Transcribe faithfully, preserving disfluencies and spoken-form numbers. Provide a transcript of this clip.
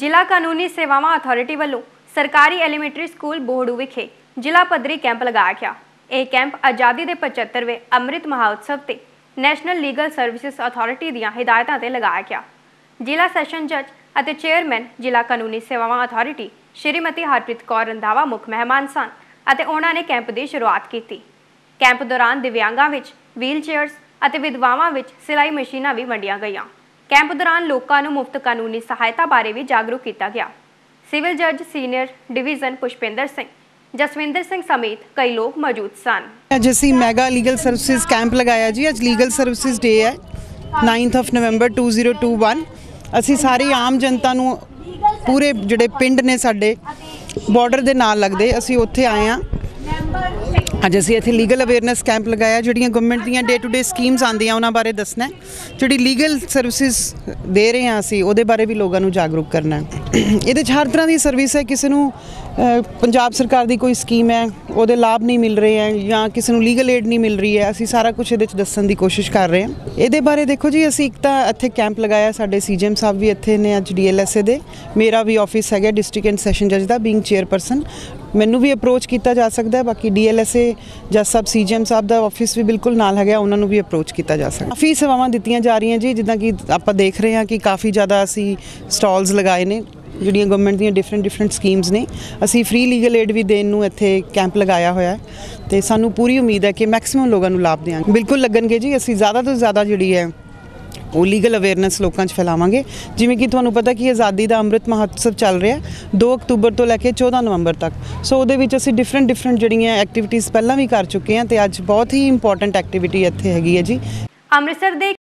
ਜ਼ਿਲ੍ਹਾ ਕਾਨੂੰਨੀ ਸੇਵਾਵਾਂ ਅਥਾਰਟੀ ਵੱਲੋਂ ਸਰਕਾਰੀ ਐਲੀਮੈਂਟਰੀ ਸਕੂਲ ਬੋਹੜੂ ਵਿਖੇ ਜ਼ਿਲ੍ਹਾ ਪੱਧਰੀ ਕੈਂਪ ਲਗਾਇਆ ਗਿਆ। ਇਹ ਕੈਂਪ ਆਜ਼ਾਦੀ ਦੇ ਪਝੱਤਰਵੇਂ ਅੰਮ੍ਰਿਤ ਮਹਾਉਤਸਵ ਤੇ ਨੈਸ਼ਨਲ ਲੀਗਲ ਸਰਵਿਸਿਜ਼ ਅਥਾਰਟੀ ਦੀਆਂ ਹਿਦਾਇਤਾਂ ਤੇ ਲਗਾਇਆ ਗਿਆ। ਜ਼ਿਲ੍ਹਾ ਸੈਸ਼ਨ ਜੱਜ ਅਤੇ ਚੇਅਰਮੈਨ ਜ਼ਿਲ੍ਹਾ ਕਾਨੂੰਨੀ ਸੇਵਾਵਾਂ ਅਥਾਰਟੀ ਸ਼੍ਰੀਮਤੀ ਹਰਪ੍ਰੀਤ ਕੌਰ ਰੰਧਾਵਾ ਮੁੱਖ ਮਹਿਮਾਨ ਸਨ ਅਤੇ ਉਹਨਾਂ ਨੇ ਕੈਂਪ ਦੀ ਸ਼ੁਰੂਆਤ ਕੀਤੀ। ਕੈਂਪ ਦੌਰਾਨ ਦਿਵਿਆਂਗਾਂ ਵਿੱਚ ਵੀਲ ਚੇਅਰਸ ਅਤੇ ਵਿਧਵਾਵਾਂ ਵਿੱਚ ਸਿਲਾਈ ਮਸ਼ੀਨਾਂ ਵੀ ਵੰਡੀਆਂ ਗਈਆਂ। ਕੈਂਪ ਦੌਰਾਨ ਲੋਕਾਂ ਨੂੰ ਮੁਫਤ ਕਾਨੂੰਨੀ ਸਹਾਇਤਾ ਬਾਰੇ ਵੀ ਜਾਗਰੂਕ ਕੀਤਾ ਗਿਆ। ਸਿਵਲ ਜੱਜ ਸੀਨੀਅਰ ਡਿਵੀਜ਼ਨ ਪੁਸ਼ਪਿੰਦਰ ਸਿੰਘ, ਜਸਵਿੰਦਰ ਸਿੰਘ ਸਮੇਤ ਕਈ ਲੋਕ ਮੌਜੂਦ ਸਨ। ਅੱਜ ਅਸੀਂ ਮੈਗਾ ਲੀਗਲ ਸਰਵਿਸਿਜ਼ ਕੈਂਪ ਲਗਾਇਆ ਜੀ। ਅੱਜ ਲੀਗਲ ਸਰਵਿਸਿਜ਼ ਡੇ ਹੈ ninth of November two zero two one. ਅਸੀਂ ਸਾਰੀ ਆਮ ਜਨਤਾ ਨੂੰ ਪੂਰੇ ਜਿਹੜੇ ਪਿੰਡ ਨੇ ਸਾਡੇ ਬਾਰਡਰ ਦੇ ਨਾਲ ਲੱਗਦੇ, ਅਸੀਂ ਉੱਥੇ ਆਏ ਹਾਂ। ਅੱਜ ਅਸੀਂ ਇੱਥੇ ਲੀਗਲ ਅਵੇਅਰਨੈਸ ਕੈਂਪ ਲਗਾਇਆ। ਜਿਹੜੀਆਂ ਗਵਰਨਮੈਂਟ ਦੀਆਂ ਡੇ ਟੂ ਡੇ ਸਕੀਮਸ ਆਉਂਦੀਆਂ ਉਹਨਾਂ ਬਾਰੇ ਦੱਸਣਾ, ਜਿਹੜੀ ਲੀਗਲ ਸਰਵਿਸਿਜ਼ ਦੇ ਰਹੇ ਹਾਂ ਅਸੀਂ ਉਹਦੇ ਬਾਰੇ ਵੀ ਲੋਕਾਂ ਨੂੰ ਜਾਗਰੂਕ ਕਰਨਾ। ਇਹਦੇ 'ਚ ਹਰ ਤਰ੍ਹਾਂ ਦੀ ਸਰਵਿਸ ਹੈ। ਕਿਸੇ ਨੂੰ ਪੰਜਾਬ ਸਰਕਾਰ ਦੀ ਕੋਈ ਸਕੀਮ ਹੈ ਉਹਦੇ ਲਾਭ ਨਹੀਂ ਮਿਲ ਰਹੇ ਹੈ ਜਾਂ ਕਿਸੇ ਨੂੰ ਲੀਗਲ ਏਡ ਨਹੀਂ ਮਿਲ ਰਹੀ ਹੈ, ਅਸੀਂ ਸਾਰਾ ਕੁਛ ਇਹਦੇ 'ਚ ਦੱਸਣ ਦੀ ਕੋਸ਼ਿਸ਼ ਕਰ ਰਹੇ ਹਾਂ। ਇਹਦੇ ਬਾਰੇ ਦੇਖੋ ਜੀ, ਅਸੀਂ ਇੱਕ ਤਾਂ ਇੱਥੇ ਕੈਂਪ ਲਗਾਇਆ, ਸਾਡੇ ਸੀ ਜੀ ਐਮ ਸਾਹਿਬ ਵੀ ਇੱਥੇ ਨੇ ਅੱਜ ਡੀ ਐਲ ਐਸ ਏ ਦੇ। ਮੇਰਾ ਵੀ ਆਫਿਸ ਹੈਗਾ ਡਿਸਟ੍ਰਿਕਟ ਐਂਡ ਸੈਸ਼ਨ ਜੱਜ ਦਾ, ਬੀਇੰਗ ਚੇਅਰਪਰਸਨ ਮੈਨੂੰ ਵੀ ਅਪਰੋਚ ਕੀਤਾ ਜਾ ਸਕਦਾ ਹੈ। ਬਾਕੀ ਡੀ ਐਲ ਐਸ ਏ ਜੱਜ ਸਾਹਿਬ ਸੀ ਜੀ ਐਮ ਸਾਹਿਬ ਦਾ ਆਫਿਸ ਵੀ ਬਿਲਕੁਲ ਨਾਲ ਹੈਗਾ, ਉਹਨਾਂ ਨੂੰ ਵੀ ਅਪਰੋਚ ਕੀਤਾ ਜਾ ਸਕਦਾ। ਕਾਫੀ ਸੇਵਾਵਾਂ ਦਿੱਤੀਆਂ ਜਾ ਰਹੀਆਂ ਜੀ, ਜਿੱਦਾਂ ਕਿ ਆਪਾਂ ਦੇਖ ਰਹੇ ਹਾਂ ਕਿ ਕਾਫੀ ਜ਼ਿਆਦਾ ਅਸੀਂ ਸਟਾਲਸ ਲਗਾਏ ਨੇ ਜਿਹੜੀਆਂ ਗਵਰਨਮੈਂਟ ਦੀਆਂ ਡਿਫਰੈਂਟ ਡਿਫਰੈਂਟ ਸਕੀਮਸ ਨੇ। ਅਸੀਂ ਫ੍ਰੀ ਲੀਗਲ ਏਡ ਵੀ ਦੇਣ ਨੂੰ ਇੱਥੇ ਕੈਂਪ ਲਗਾਇਆ ਹੋਇਆ ਹੈ ਅਤੇ ਸਾਨੂੰ ਪੂਰੀ ਉਮੀਦ ਹੈ ਕਿ ਮੈਕਸੀਮਮ ਲੋਕਾਂ ਨੂੰ ਲਾਭ ਦੇਵਾਂਗੇ। ਬਿਲਕੁਲ ਲੱਗਣਗੇ ਜੀ। ਅਸੀਂ ਜ਼ਿਆਦਾ ਤੋਂ ਜ਼ਿਆਦਾ ਜਿਹੜੀ ਹੈ ਉਹ ਲੀਗਲ ਅਵੇਅਰਨੈਸ ਲੋਕਾਂ 'ਚ ਫੈਲਾਵਾਂਗੇ। ਜਿਵੇਂ ਕਿ ਤੁਹਾਨੂੰ ਪਤਾ ਕਿ ਆਜ਼ਾਦੀ ਦਾ ਅੰਮ੍ਰਿਤ ਮਹੋਤਸਵ ਚੱਲ ਰਿਹਾ ਦੋ ਅਕਤੂਬਰ ਤੋਂ ਲੈ ਕੇ ਚੌਦਾਂ ਨਵੰਬਰ ਤੱਕ। ਸੋ ਉਹਦੇ ਵਿੱਚ ਅਸੀਂ ਡਿਫਰੈਂਟ ਡਿਫਰੈਂਟ ਜਿਹੜੀਆਂ ਐਕਟੀਵਿਟੀਜ਼ ਪਹਿਲਾਂ ਵੀ ਕਰ ਚੁੱਕੇ ਹਾਂ ਅਤੇ ਅੱਜ ਬਹੁਤ ਹੀ ਇੰਪੋਰਟੈਂਟ ਐਕਟੀਵਿਟੀ ਇੱਥੇ ਹੈਗੀ ਹੈ ਜੀ। ਅੰਮ੍ਰਿਤਸਰ ਦੇ